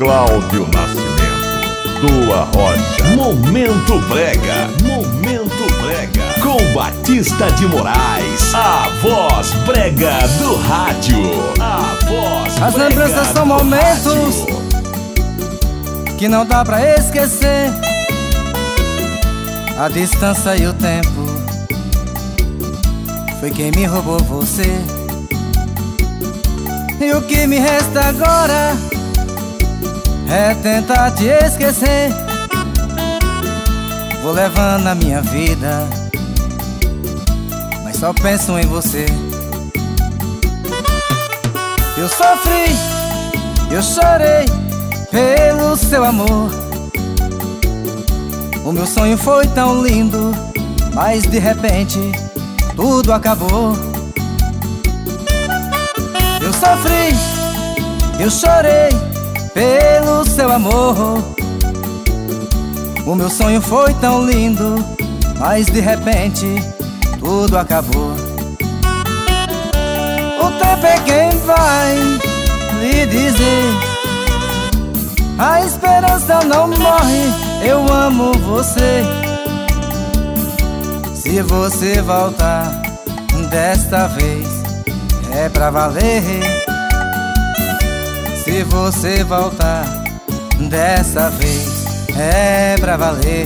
Cláudio Nascimento, do Arrocha. Momento Brega, Momento Brega, com Batista de Moraes, a voz brega do rádio. A voz As lembranças são momentos rádio que não dá pra esquecer. A distância e o tempo foi quem me roubou você. E o que me resta agora é tentar te esquecer. Vou levando a minha vida, mas só penso em você. Eu sofri, eu chorei pelo seu amor. O meu sonho foi tão lindo, mas de repente tudo acabou. Eu sofri, eu chorei pelo seu amor. O meu sonho foi tão lindo, mas de repente tudo acabou. O tempo é quem vai lhe dizer: a esperança não morre, eu amo você. Se você voltar desta vez, é pra valer. Se você voltar dessa vez, é pra valer.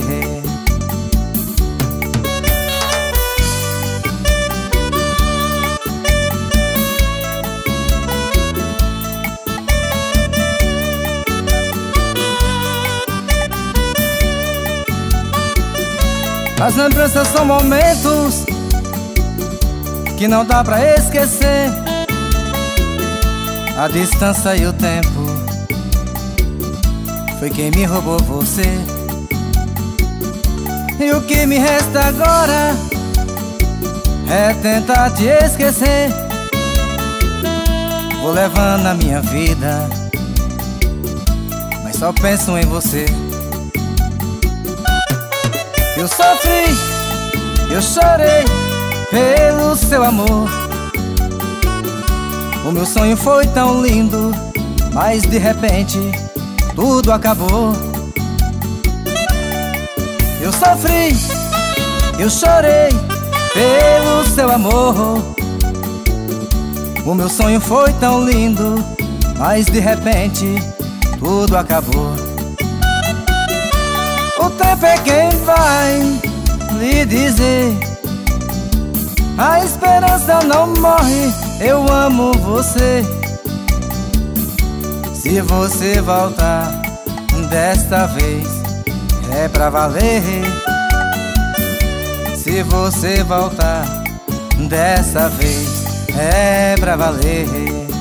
As lembranças são momentos que não dá pra esquecer. A distância e o tempo foi quem me roubou você. E o que me resta agora é tentar te esquecer. Vou levando a minha vida, mas só penso em você. Eu sofri, eu chorei pelo seu amor. O meu sonho foi tão lindo, mas de repente tudo acabou. Eu sofri, eu chorei pelo seu amor. O meu sonho foi tão lindo, mas de repente tudo acabou. O tempo é quem vai lhe dizer: a esperança não morre, eu amo você. Se você voltar desta vez, é pra valer. Se você voltar dessa vez, é pra valer.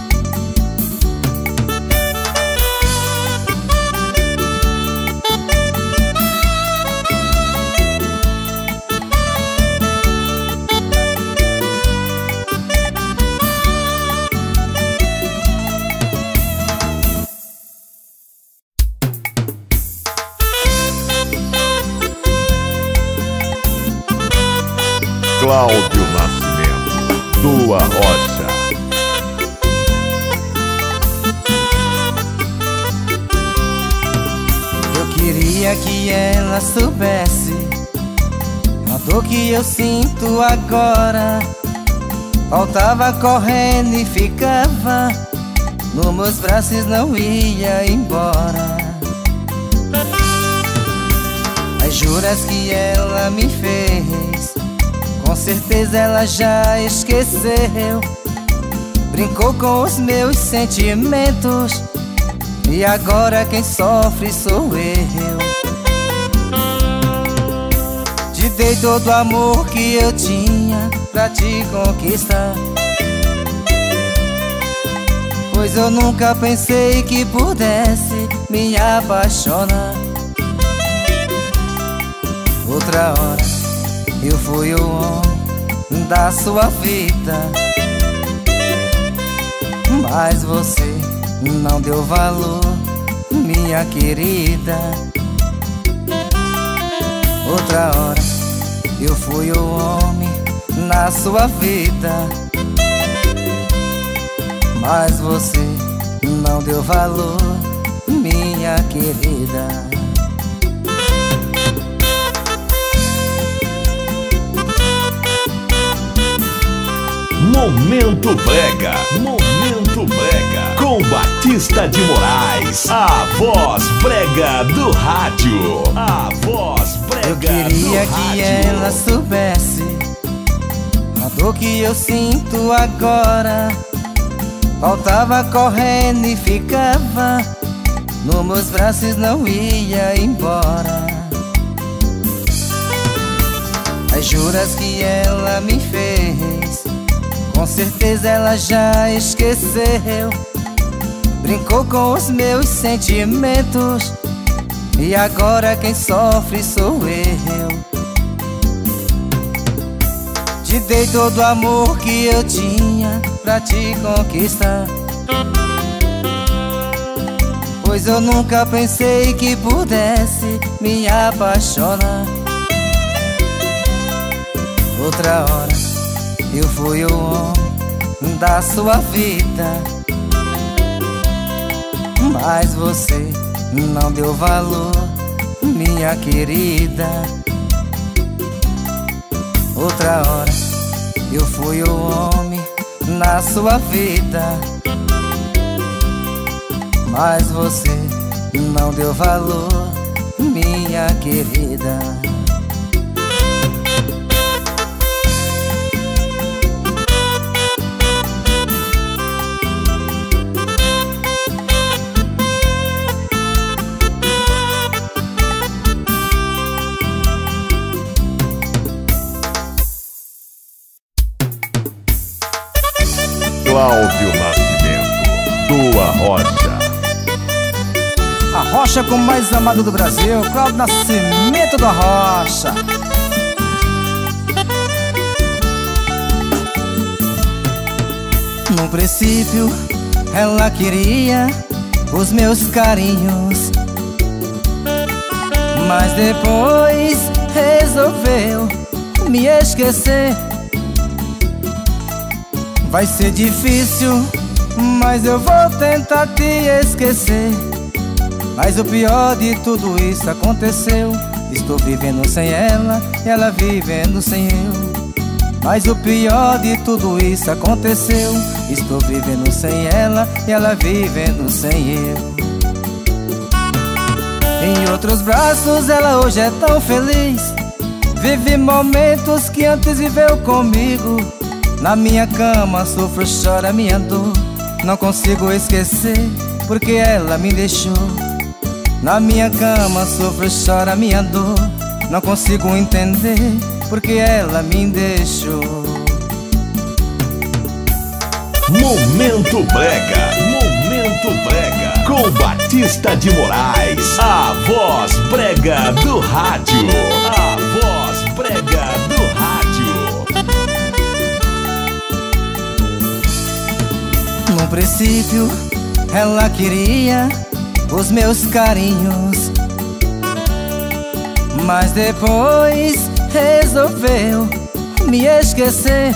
Cláudio Nascimento, do Arrocha. Eu queria que ela soubesse a dor que eu sinto agora. Voltava correndo e ficava nos meus braços, não ia embora. As juras que ela me fez, com certeza ela já esqueceu. Brincou com os meus sentimentos, e agora quem sofre sou eu. Te dei todo o amor que eu tinha pra te conquistar, pois eu nunca pensei que pudesse me apaixonar. Outra hora eu fui o homem da sua vida, mas você não deu valor, minha querida. Outra hora eu fui o homem na sua vida, mas você não deu valor, minha minha querida. Momento Brega, Momento Brega, com Batista de Moraes, a voz brega do rádio, a voz brega do rádio. Eu queria que ela soubesse a dor que eu sinto agora. Voltava correndo e ficava nos meus braços, não ia embora. As juras que ela me fez, com certeza ela já esqueceu. Brincou com os meus sentimentos e agora quem sofre sou eu. Te dei todo o amor que eu tinha pra te conquistar, pois eu nunca pensei que pudesse me apaixonar. Outra hora eu fui o homem da sua vida, mas você não deu valor, minha querida. Outra hora eu fui o homem na sua vida, mas você não deu valor, minha querida. Cláudio Nascimento, do Arrocha. A rocha com mais amado do Brasil, Cláudio Nascimento do Arrocha. No princípio ela queria os meus carinhos, mas depois resolveu me esquecer. Vai ser difícil, mas eu vou tentar te esquecer. Mas o pior de tudo isso aconteceu. Estou vivendo sem ela e ela vivendo sem eu. Mas o pior de tudo isso aconteceu. Estou vivendo sem ela e ela vivendo sem eu. Em outros braços ela hoje é tão feliz, vive momentos que antes viveu comigo. Na minha cama sofro, chora minha dor, não consigo esquecer porque ela me deixou. Na minha cama sofro, chora minha dor, não consigo entender porque ela me deixou. Momento Brega, Momento Brega, com Batista de Moraes, a voz brega do rádio, a voz brega do rádio. No princípio ela queria os meus carinhos, mas depois resolveu me esquecer.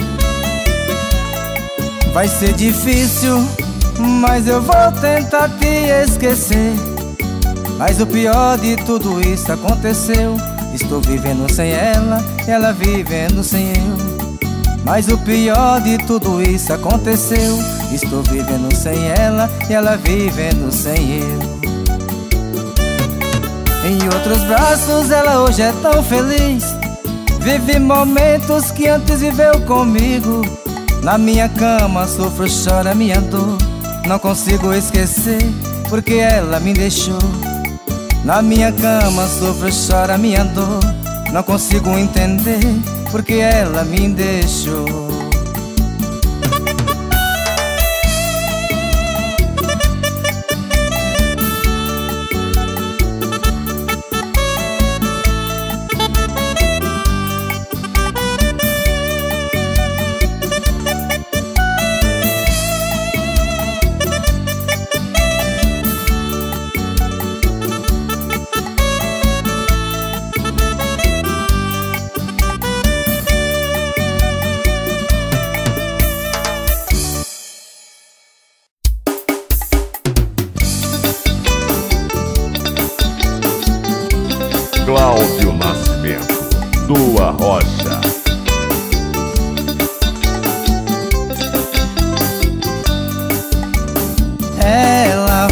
Vai ser difícil, mas eu vou tentar te esquecer. Mas o pior de tudo isso aconteceu. Estou vivendo sem ela, ela vivendo sem eu. Mas o pior de tudo isso aconteceu. Estou vivendo sem ela e ela vivendo sem eu. Em outros braços ela hoje é tão feliz, vive momentos que antes viveu comigo. Na minha cama sofro, chora minha dor, não consigo esquecer porque ela me deixou. Na minha cama sofro, chora minha dor, não consigo entender porque ela me deixou.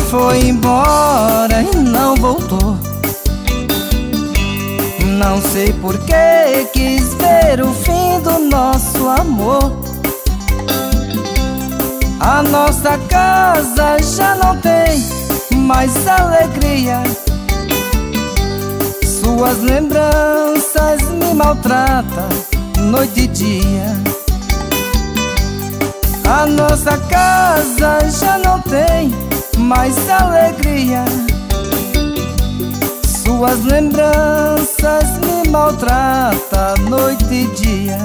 foi embora e não voltou. Não sei por que quis ver o fim do nosso amor. A nossa casa já não tem mais alegria. Suas lembranças me maltratam noite e dia. A nossa casa já não tem mais alegria. Suas lembranças me maltratam noite e dia.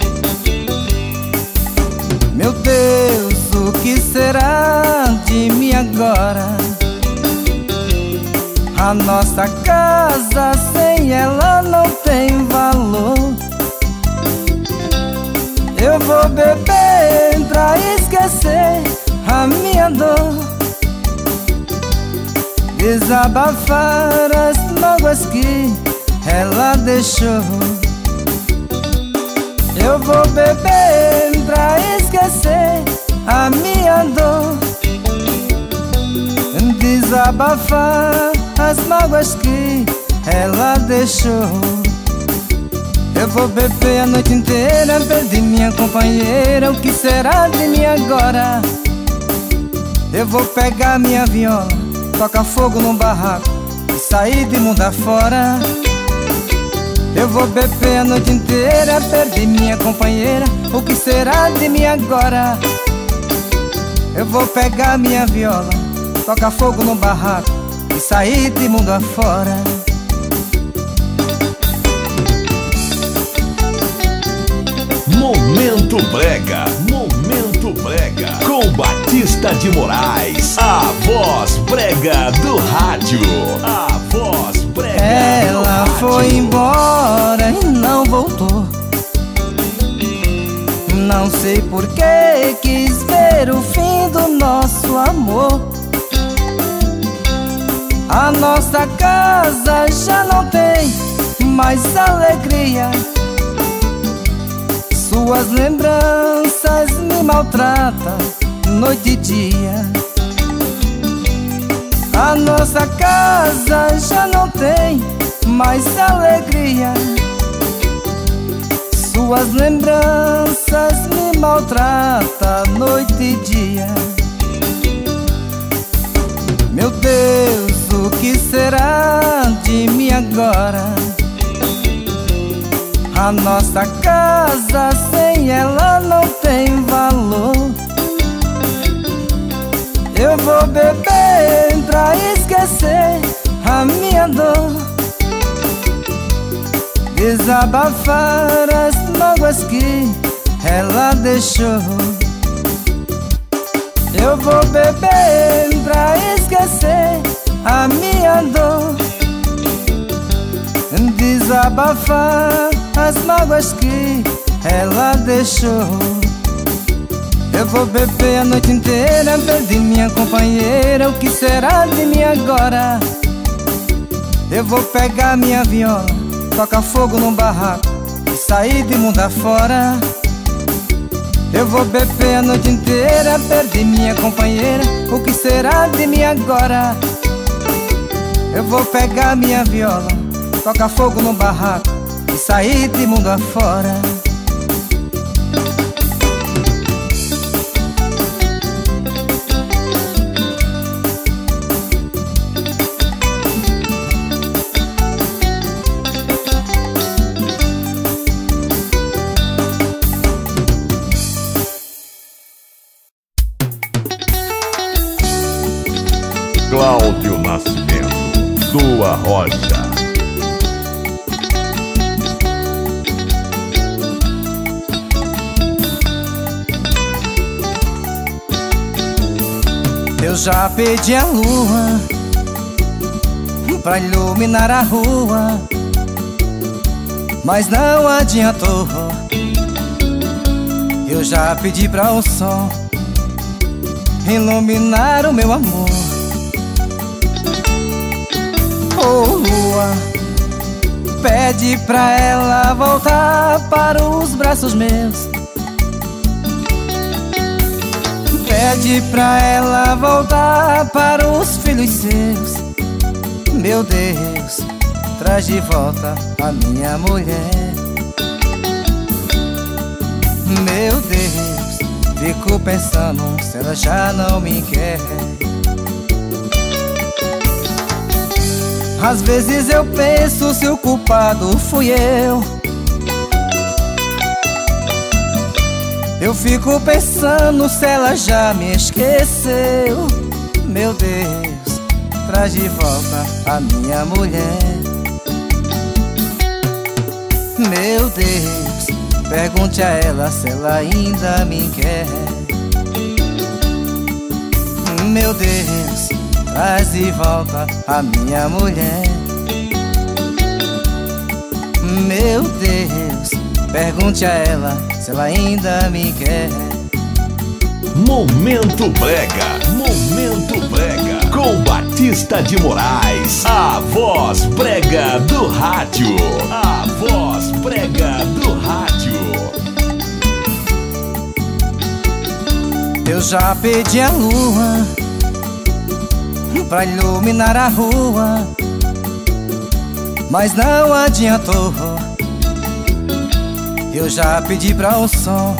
Meu Deus, o que será de mim agora? A nossa casa sem ela não tem valor. Eu vou beber pra esquecer a minha dor, desabafar as mágoas que ela deixou. Eu vou beber pra esquecer a minha dor, desabafar as mágoas que ela deixou. Eu vou beber a noite inteira, perdi minha companheira. O que será de mim agora? Eu vou pegar minha viola, tocar fogo num barraco e sair de mundo afora. Eu vou beber a noite inteira, perdi minha companheira. O que será de mim agora? Eu vou pegar minha viola, tocar fogo num barraco e sair de mundo afora. Momento Brega, Momento Brega, com Batista de Moraes, a voz brega do rádio, a voz brega Ela do rádio. Foi embora e não voltou. Não sei por que quis ver o fim do nosso amor. A nossa casa já não tem mais alegria. Suas lembranças me maltratam noite e dia. A nossa casa já não tem mais alegria. Suas lembranças me maltratam noite e dia. Meu Deus, o que será de mim agora? A nossa casa sem ela não tem valor. Eu vou beber pra esquecer a minha dor, desabafar as mágoas que ela deixou. Eu vou beber pra esquecer a minha dor, desabafar as mágoas que ela deixou. Eu vou beber a noite inteira, perdi minha companheira. O que será de mim agora? Eu vou pegar minha viola, tocar fogo num barraco e sair de mundo afora. Eu vou beber a noite inteira, perdi minha companheira. O que será de mim agora? Eu vou pegar minha viola, tocar fogo num barraco e sair de mundo afora. Cláudio Nascimento, Dua Rocha. Eu já pedi a lua pra iluminar a rua, mas não adiantou. Eu já pedi pra o sol iluminar o meu amor. Oh, lua, pede pra ela voltar para os braços meus. Pede pra ela voltar para os filhos seus. Meu Deus, traz de volta a minha mulher. Meu Deus, fico pensando se ela já não me quer. Às vezes eu penso se o culpado fui eu. Eu fico pensando se ela já me esqueceu. Meu Deus, traz de volta a minha mulher. Meu Deus, pergunte a ela se ela ainda me quer. Meu Deus, traz de volta a minha mulher. Meu Deus, pergunte a ela se ela ainda me quer. Momento Brega, Momento Brega, com Batista de Moraes, a voz brega do rádio, a voz brega do rádio. Eu já pedi a lua pra iluminar a rua, mas não adiantou. Eu já pedi pra o sol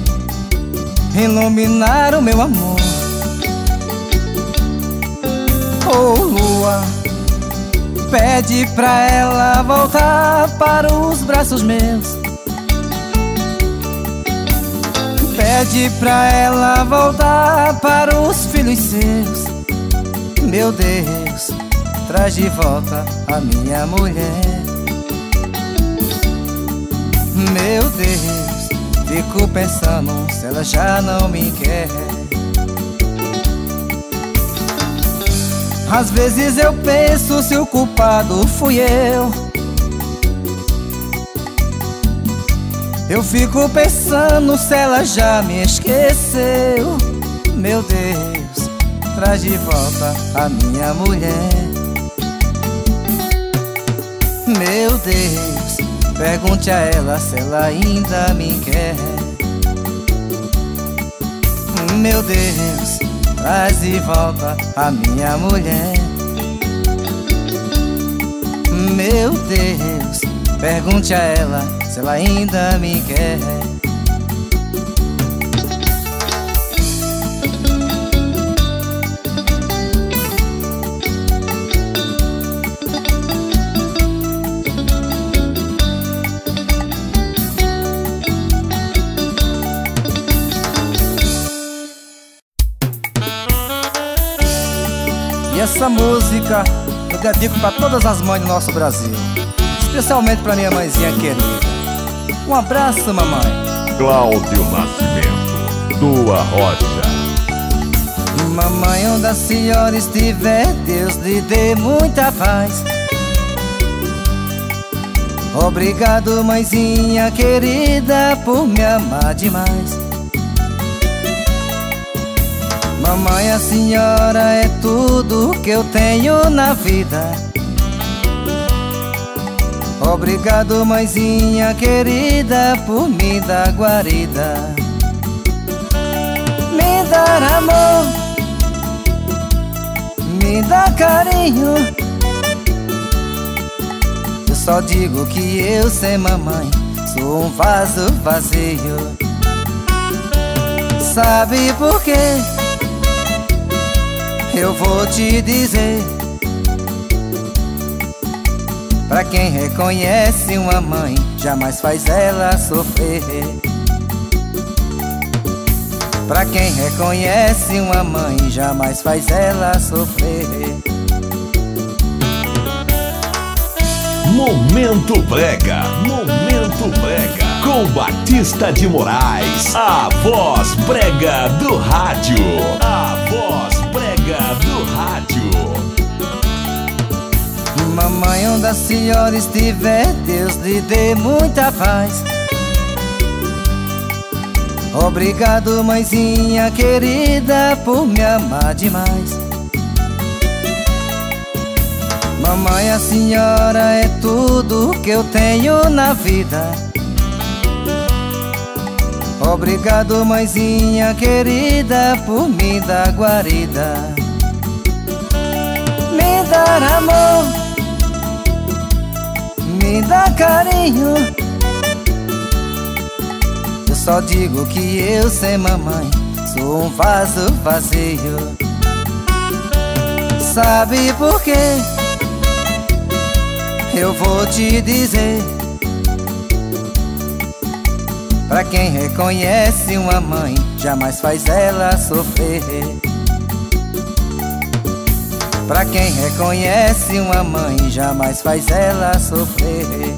iluminar o meu amor. Oh lua, pede pra ela voltar para os braços meus. Pede pra ela voltar para os filhos seus. Meu Deus, traz de volta a minha mulher. Meu Deus, fico pensando se ela já não me quer. Às vezes eu penso se o culpado fui eu. Eu fico pensando se ela já me esqueceu. Meu Deus, traz de volta a minha mulher. Meu Deus, pergunte a ela se ela ainda me quer. Meu Deus, traz de volta a minha mulher. Meu Deus, pergunte a ela se ela ainda me quer. E essa música eu dedico para todas as mães do nosso Brasil, especialmente para minha mãezinha querida. Um abraço, mamãe. Cláudio Nascimento, Tua Rocha. Mamãe, onde a senhora estiver, Deus lhe dê muita paz. Obrigado, mãezinha querida, por me amar demais. Mamãe, a senhora é tudo que eu tenho na vida. Obrigado, mãezinha querida, por me dar guarida. Me dar amor, me dar carinho. Eu só digo que eu, sem mamãe, sou um vaso vazio. Sabe por quê? Eu vou te dizer. Pra quem reconhece uma mãe, jamais faz ela sofrer. Pra quem reconhece uma mãe, jamais faz ela sofrer. Momento Brega, Momento Brega, com Batista de Moraes, a voz brega do rádio, a voz brega do rádio. Mamãe, onde a senhora estiver, Deus lhe dê muita paz. Obrigado, mãezinha querida, por me amar demais. Mamãe, a senhora é tudo que eu tenho na vida. Obrigado, mãezinha querida, por me dar guarida, me dar amor, me dar carinho. Eu só digo que eu, sem mamãe, sou um vaso vazio. Sabe por quê? Eu vou te dizer. Pra quem reconhece uma mãe, jamais faz ela sofrer. Pra quem reconhece uma mãe, jamais faz ela sofrer.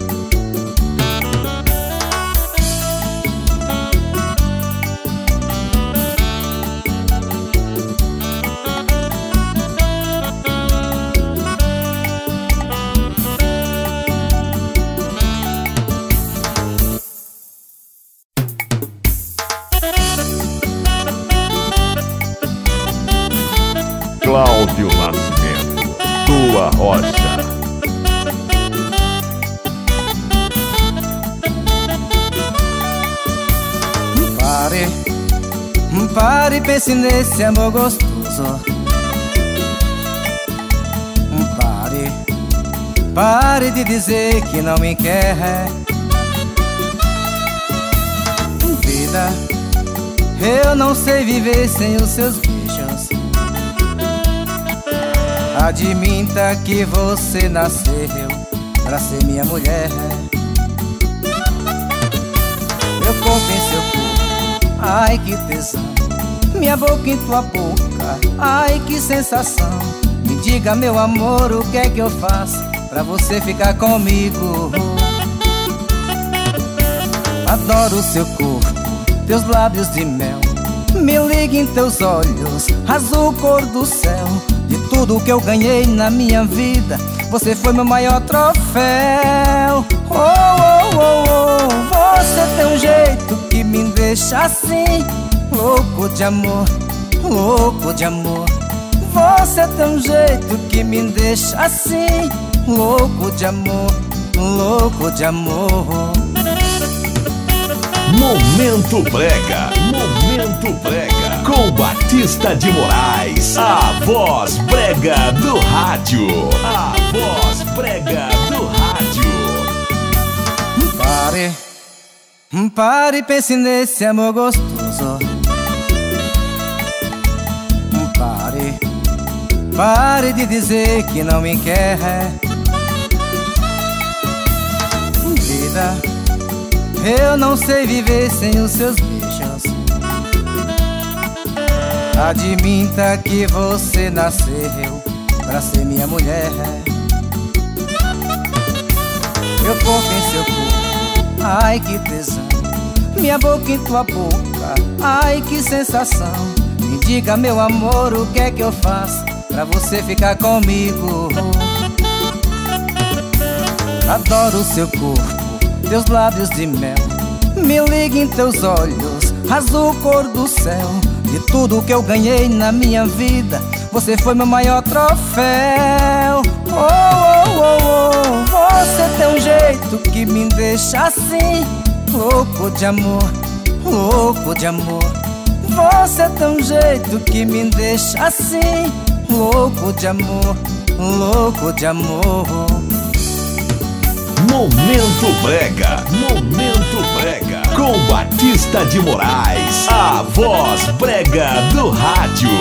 Cláudio Nascimento, Tua Rocha. Pare e pense nesse amor gostoso. Pare de dizer que não me quer. Vida, eu não sei viver sem os seus beijos. Admita que você nasceu pra ser minha mulher. Meu corpo em seu corpo, ai que tesão. Minha boca em tua boca, ai que sensação. Me diga, meu amor, o que é que eu faço pra você ficar comigo? Adoro seu corpo, teus lábios de mel. Me liga em teus olhos, azul cor do céu. De tudo que eu ganhei na minha vida, você foi meu maior troféu. Oh, oh, oh, oh. Você tem um jeito que me deixa assim, louco de amor, louco de amor. Você tem um jeito que me deixa assim, louco de amor, louco de amor. Momento Brega, Momento Brega, com Batista de Moraes, a voz brega do rádio, a voz brega do rádio. Pare e pense nesse amor gostoso. Pare de dizer que não me quer. Vida, eu não sei viver sem os seus beijos. Admita que você nasceu pra ser minha mulher. Meu corpo em seu corpo, ai que tesão. Minha boca em tua boca, ai que sensação. Me diga, meu amor, o que é que eu faço pra você ficar comigo? Adoro seu corpo, teus lábios de mel. Me liga em teus olhos, azul cor do céu. De tudo que eu ganhei na minha vida, você foi meu maior troféu. Oh, oh, oh, oh. Você tem um jeito que me deixa assim, louco de amor, louco de amor. Você tem um jeito que me deixa assim, louco de amor, louco de amor. Momento Brega, Momento Brega, com Batista de Moraes, a voz brega do rádio.